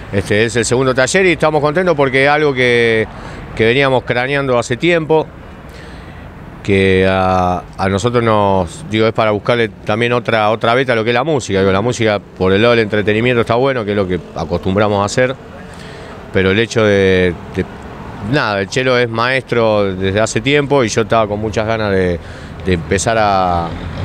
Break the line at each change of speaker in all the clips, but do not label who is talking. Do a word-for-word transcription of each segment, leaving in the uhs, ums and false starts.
Este es el segundo taller y estamos contentos porque es algo que, que veníamos craneando hace tiempo, que a, a nosotros nos, digo, es para buscarle también otra, otra beta a lo que es la música. Digo, la música por el lado del entretenimiento está bueno, que es lo que acostumbramos a hacer, pero el hecho de, de nada, el Chelo es maestro desde hace tiempo y yo estaba con muchas ganas de, de empezar a,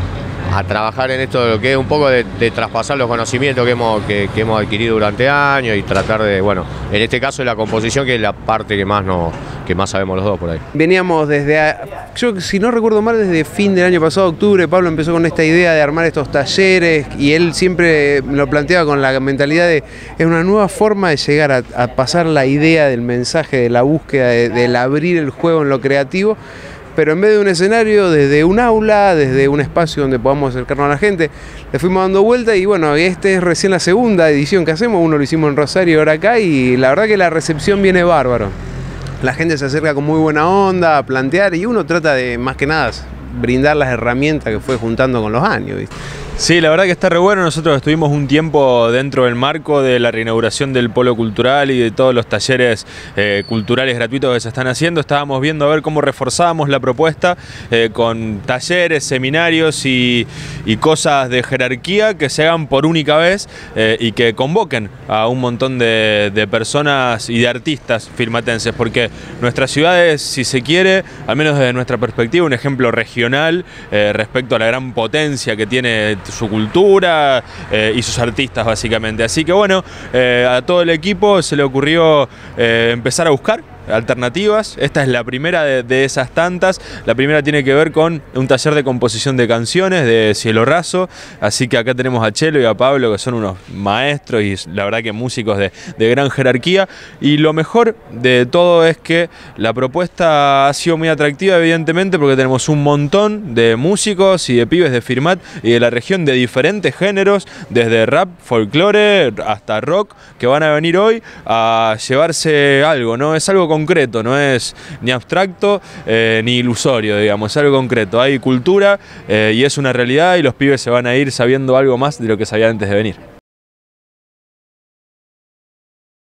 a trabajar en esto de lo que es un poco de, de traspasar los conocimientos que hemos, que, que hemos adquirido durante años y tratar de, bueno, en este caso de la composición, que es la parte que más, nos, que más sabemos los dos por ahí.
Veníamos desde, a, yo si no recuerdo mal, desde fin del año pasado, octubre, Pablo empezó con esta idea de armar estos talleres y él siempre lo planteaba con la mentalidad de, es una nueva forma de llegar a, a pasar la idea del mensaje, de la búsqueda, de, del abrir el juego en lo creativo, pero en vez de un escenario, desde un aula, desde un espacio donde podamos acercarnos a la gente, le fuimos dando vuelta y bueno, esta es recién la segunda edición que hacemos, uno lo hicimos en Rosario y ahora acá, y la verdad que la recepción viene bárbaro. La gente se acerca con muy buena onda a plantear y uno trata de, más que nada, brindar las herramientas que fue juntando con los años, ¿viste?
Sí, la verdad que está re bueno. Nosotros estuvimos un tiempo dentro del marco de la reinauguración del Polo Cultural y de todos los talleres eh, culturales gratuitos que se están haciendo. Estábamos viendo a ver cómo reforzábamos la propuesta eh, con talleres, seminarios y, y cosas de jerarquía que se hagan por única vez eh, y que convoquen a un montón de, de personas y de artistas firmatenses, porque nuestra ciudad es, si se quiere, al menos desde nuestra perspectiva, un ejemplo regional eh, respecto a la gran potencia que tiene su cultura eh, y sus artistas básicamente. Así que bueno, eh, a todo el equipo se le ocurrió eh, empezar a buscar alternativas. Esta es la primera de, de esas tantas. La primera tiene que ver con un taller de composición de canciones de Cielo Raso, así que acá tenemos a Chelo y a Pablo, que son unos maestros y la verdad que músicos de, de gran jerarquía, y lo mejor de todo es que la propuesta ha sido muy atractiva, evidentemente, porque tenemos un montón de músicos y de pibes de Firmat y de la región de diferentes géneros, desde rap, folclore hasta rock, que van a venir hoy a llevarse algo, ¿no? Es algo concreto, no es ni abstracto eh, ni ilusorio, digamos, es algo concreto. Hay cultura eh, y es una realidad, y los pibes se van a ir sabiendo algo más de lo que sabían antes de venir.